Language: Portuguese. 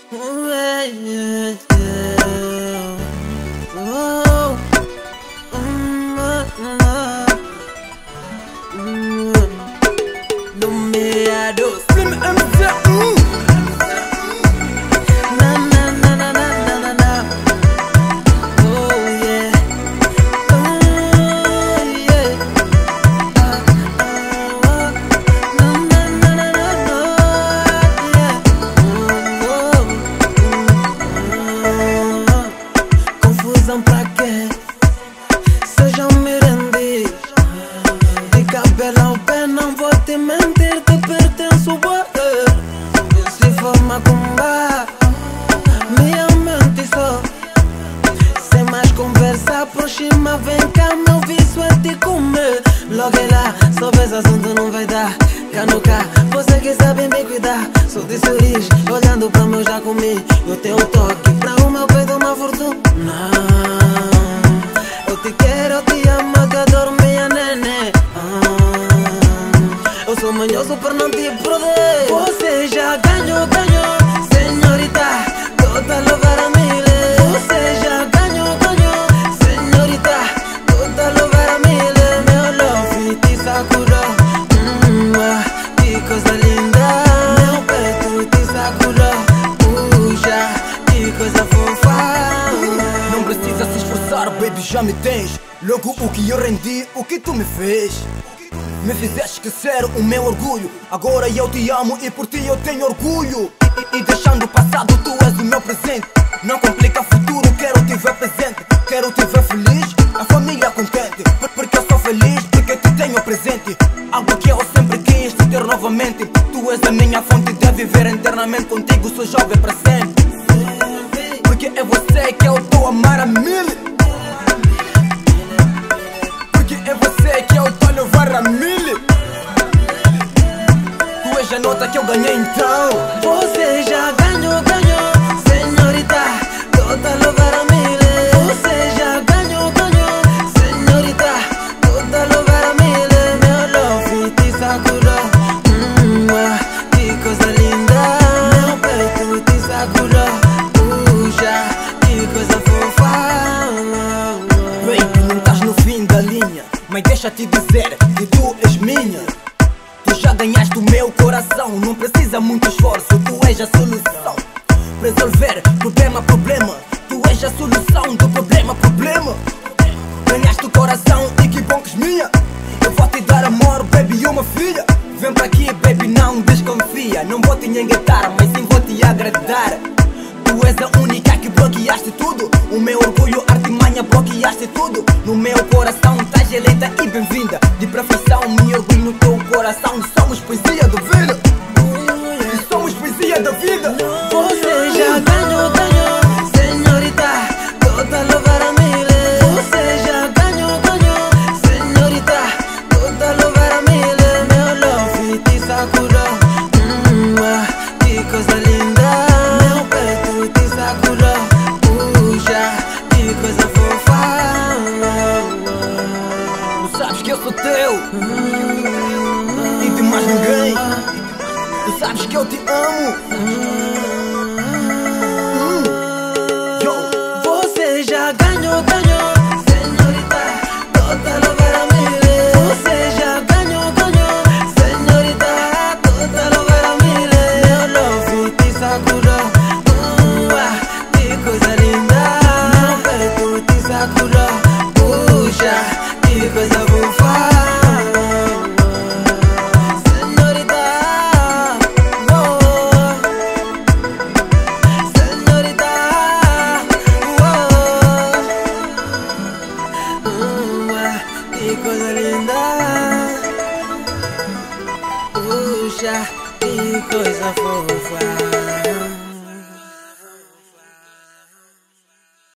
Nomeados Slim MZ. Na na na na na na na. Oh yeah. Oh yeah. Na na na na na na. Yeah. Confusão pra quê? Sejam me rendi. De cabelo ao pé não vou te mentir, te pertenço boa. Se for macumba, minha mente só. Sem mais conversa, aproxima, vem cá, meu vício é te comer. Logo é lá, só vês assunto não vai dar. Cá no cá, você que sabe me cuidar. Sou de sorriso, olhando pra meu já comi. Eu tenho toque, pra o meu peito uma fortuna. Eu te quero, eu te amo, eu te adoro, minha nenê. Eu sou manhoso por não te perder. Você já ganhou, ganhou, senhorita, toda louvar a mil. Você já ganhou, ganhou, senhorita, toda louvar a mil. Meu love te sakurou, que coisa linda. Meu peito te sakurou, puxa, que coisa fofa. Não precisa se esforçar, baby, já me tens. Logo o que eu rendi, o que tu me fez. Me fizeste esquecer o meu orgulho. Agora eu te amo e por ti eu tenho orgulho. E deixando o passado, tu és o meu presente. Não complica o futuro, quero te ver presente. Quero te ver feliz, a família contente. Porque eu sou feliz, porque te tenho presente. Algo que eu sempre quis te ter novamente. Tu és a minha fonte de viver eternamente. Contigo sou jovem para sempre. Porque é você que eu estou a amar a mil. Porque é você que eu estou a levar a mil. Tu és a nota que eu ganhei então. Você já ganhou, ganhou, senhorita, toda louvar a mil. Você já ganhou, ganhou, senhorita, toda louvar a mil. Meu love te sakurou, que coisa linda. Meu peito te sakurou, puxa, que coisa fofa. Baby, não estás no fim da linha, mas deixa-te dizer que tu és minha. Tu já ganhaste o meu coração, não precisa muito esforço, tu és a solução. Resolver problema, problema, tu és a solução do problema, problema. Ganhaste o coração e que bom que és minha. Eu vou te dar amor, baby, uma filha. Vem pra aqui, baby, não desconfia. Não vou te engatar, mas sim vou te agradar. Tu és a única que bloqueaste tudo. O meu orgulho, artimanha, bloqueaste tudo. No meu coração estás eleita e bem-vinda. De profissão, me orgulho no teu coração. Somos poesia da vida. Somos poesia da vida. Você já ganhou, ganhou, senhorita, toda louvar a mil. Você já ganhou, ganhou, senhorita, toda louvar a mil. Meu love te sakurou, que coisa linda. Meu peito te sakurou, puxa, que coisa fofa. Tu sabes que eu sou teu e de mais ninguém. Tu sabes que eu te amo. Você já ganhou, ganhou, senhorita, toda louvar a mil. Você já ganhou, ganhou, senhorita, toda louvar a mil. Meu love te sakurou, que coisa linda. Meu peito te sakurou, puxa, que coisa fofa. Senhorita, senhorita, que coisa linda. Puxa, que coisa fofa.